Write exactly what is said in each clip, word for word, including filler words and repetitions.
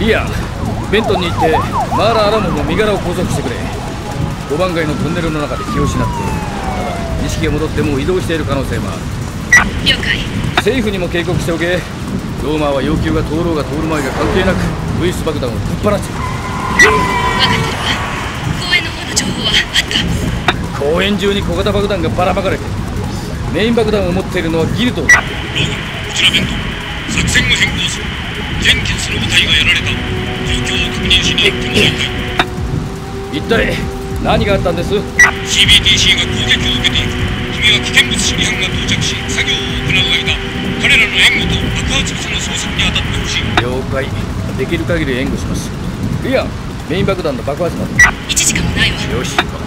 いや、ベントンに行ってマーラ・アラモンの身柄を拘束してくれ。ごばん街のトンネルの中で気を失って、ただ意識が戻ってもう移動している可能性もある。 了解。 政府にも警告しておけ。ローマは要求が通ろうが通る前が関係なくウイス爆弾をぶっ放している。 分かってるわ。公園の方の情報はあった。 公園中に小型爆弾がばらまかれてる。メイン爆弾を持っているのはギルドだ。 ローマ、こちらベント。作戦を変更する。ジェンキンスの部隊がやられた。状況を確認しに行ってもらいたい。 一体何があったんです？ シービーティーシー が攻撃を受けている。君は危険物処理班が到着し作業を行う間、彼らの援護と爆発物の捜索に当たってほしい。 了解。できる限り援護します。いや、メイン爆弾の爆発までいちじかんもないわ。 よし、分かった。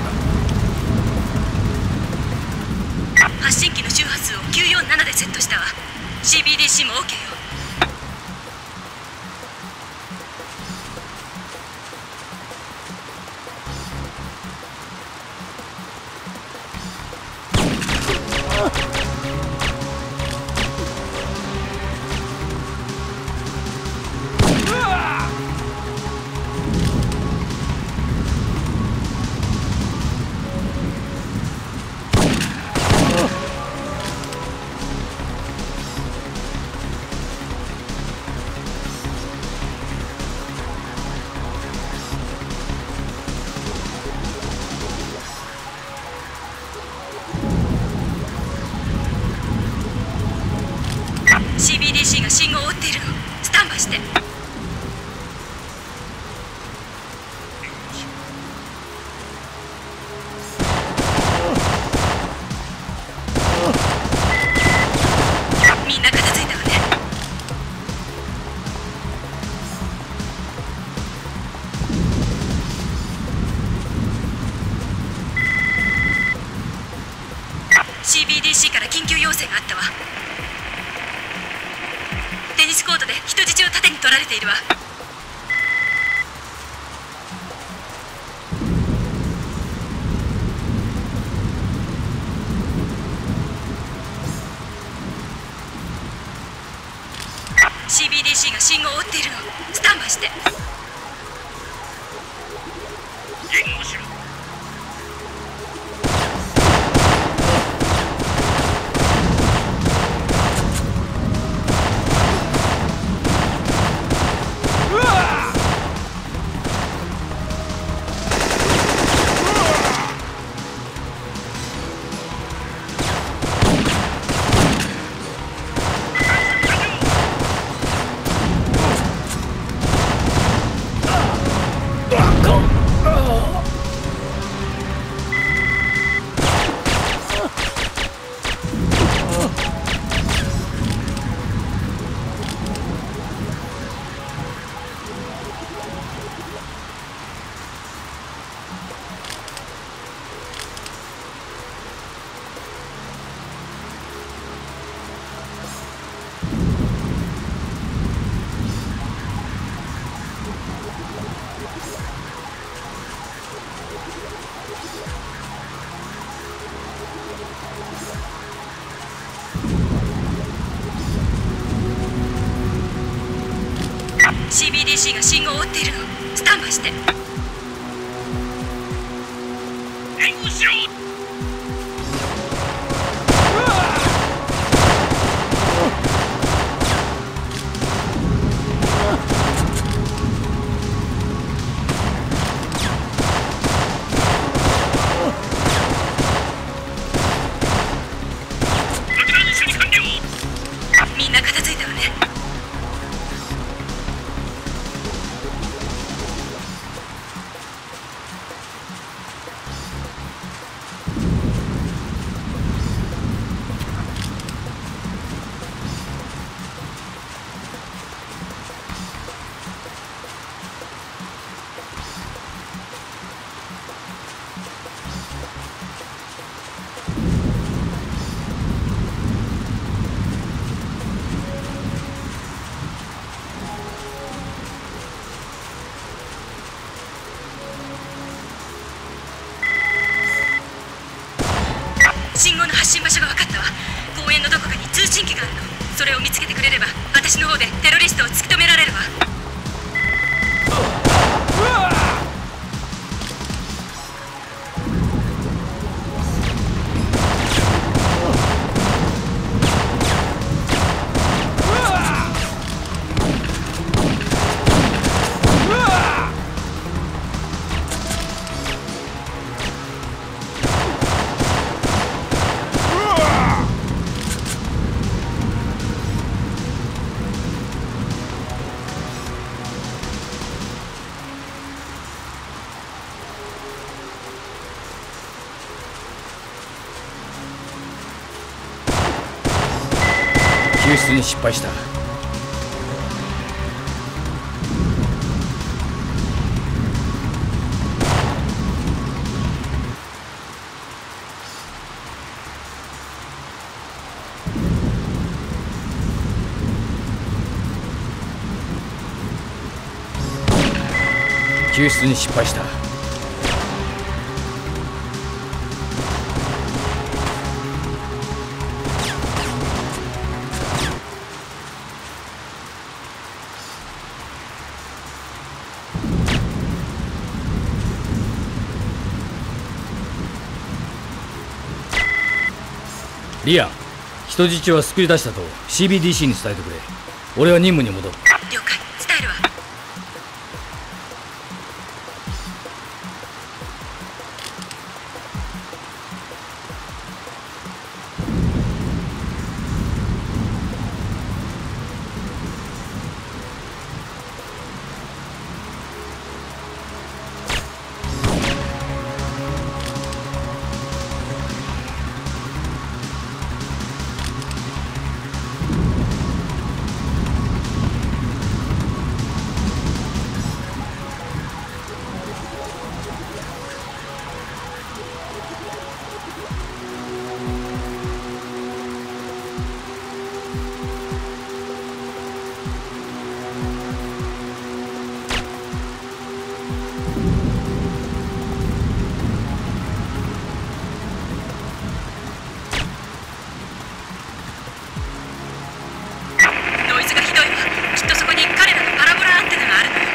発信機の周波数をきゅうよんななでセットしたわ。 シービーディーシー も OK よ。シービーディーシー が信号を追っているの。スタンバイして。みんな片付いたわね。シービーディーシー から緊急要請があったわ。テニスコートで人質を盾に取られているわ。シービーディーシー が信号を追っているの。スタンバイして。 援護しろ。シービーディーシー が信号を追っているの。スタンバイして。 援護しろ。爆弾処理完了。 みんな片付いたわね。信号の発信場所が分かったわ。公園のどこかに通信機があるの。それを見つけてくれれば私の方でテロリストを突き止められるわ。 救出に失敗した。救出に失敗した。リアン、人質は救い出したと シービーディーシー に伝えてくれ。俺は任務に戻る。 了解、伝えるわ。ノイズがひどいわ。きっとそこに彼らのパラボラアンテナがあるのよ。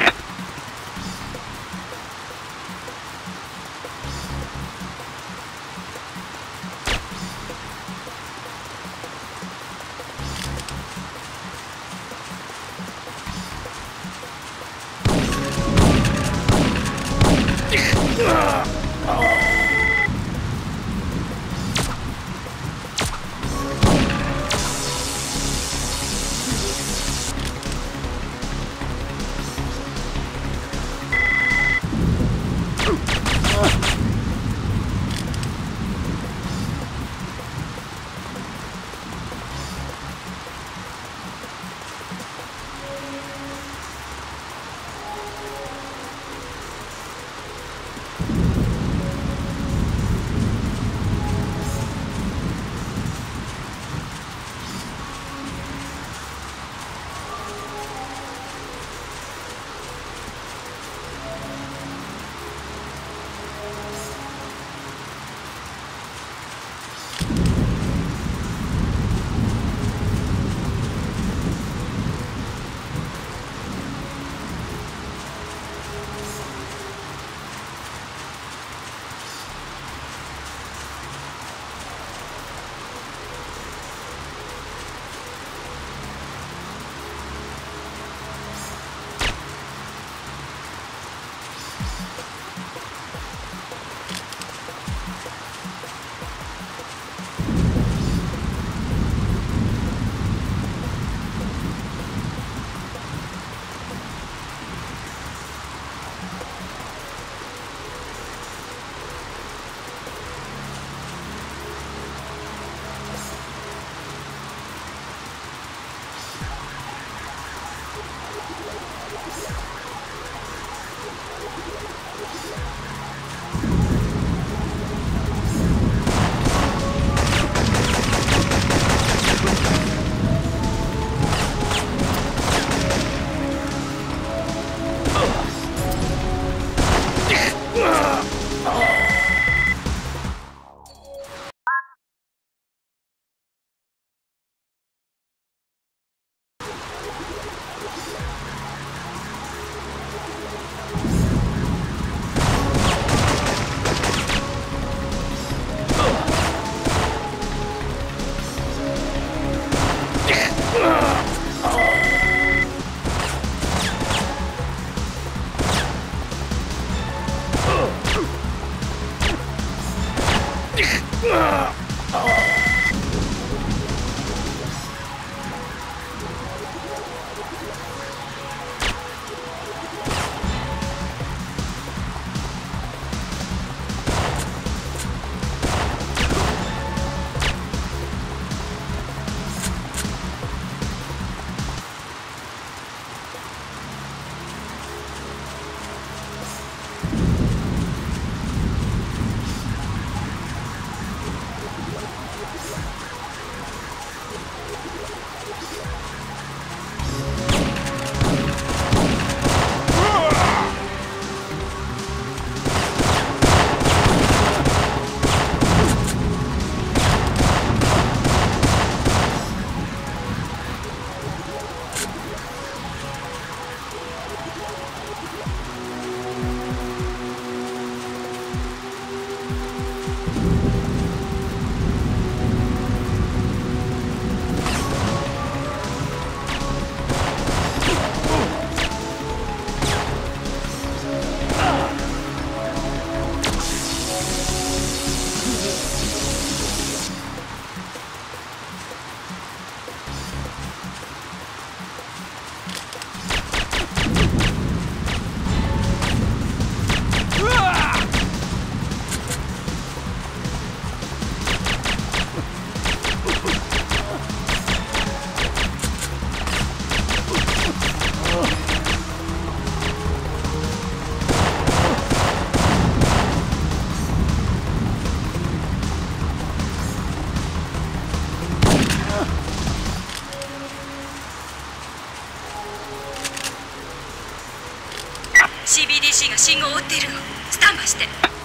ー が信号を追っているの。スタンバイして。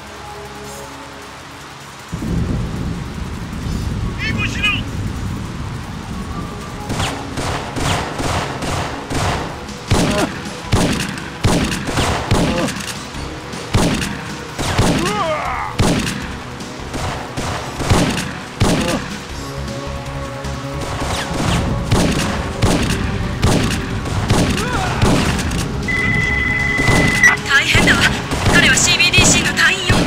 援護しろ。 大変だわ。彼は シービーディーシー の隊員よ。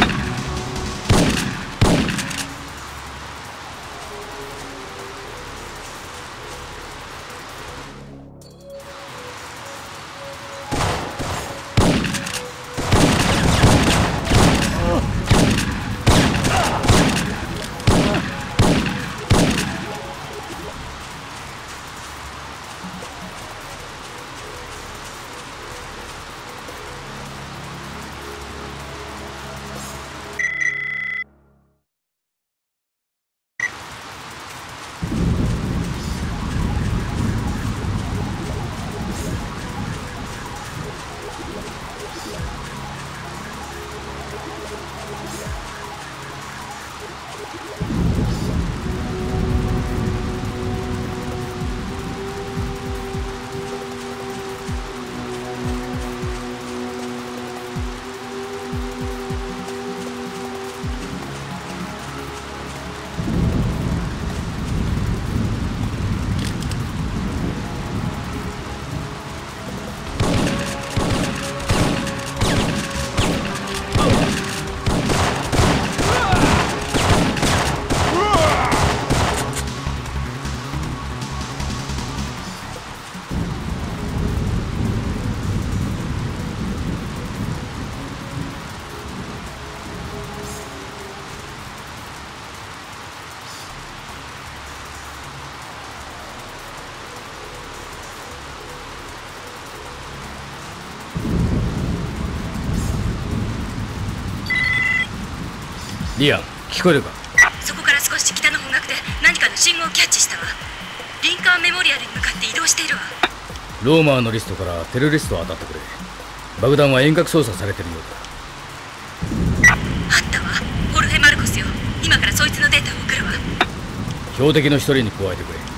リアン、聞こえるか？ そこから少し北の方角で何かの信号をキャッチしたわ。リンカーンメモリアルに向かって移動しているわ。 ローマーのリストからテロリストを当たってくれ。爆弾は遠隔操作されてるようだ。 あったわ。ホルヘ・マルコスよ。今からそいつのデータを送るわ。 標的の一人に加えてくれ。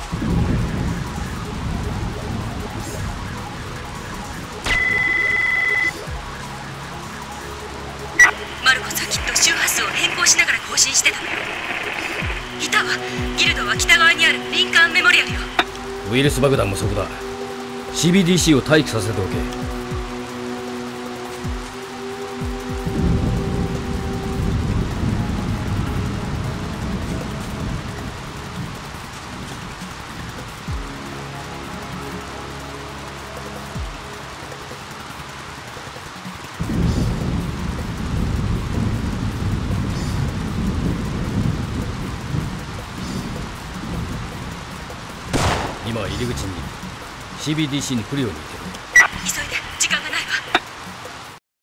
マルコスはきっと周波数を変更しながら更新してたのよ。いたわ。ギルドは北側にあるリンカーンメモリアルよ。 ウイルス爆弾もそこだ。 シービーディーシー を待機させておけ。今入り口に シービーディーシー に来るように言ってる。